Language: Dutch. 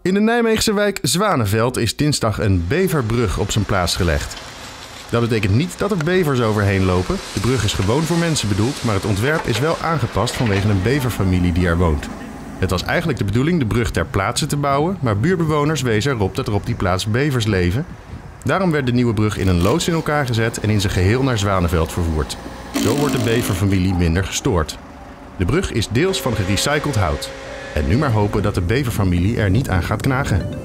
In de Nijmeegse wijk Zwanenveld is dinsdag een beverbrug op zijn plaats gelegd. Dat betekent niet dat er bevers overheen lopen. De brug is gewoon voor mensen bedoeld, maar het ontwerp is wel aangepast vanwege een beverfamilie die er woont. Het was eigenlijk de bedoeling de brug ter plaatse te bouwen, maar buurbewoners wezen erop dat er op die plaats bevers leven. Daarom werd de nieuwe brug in een loods in elkaar gezet en in zijn geheel naar Zwanenveld vervoerd. Zo wordt de beverfamilie minder gestoord. De brug is deels van gerecycled hout. En nu maar hopen dat de beverfamilie er niet aan gaat knagen.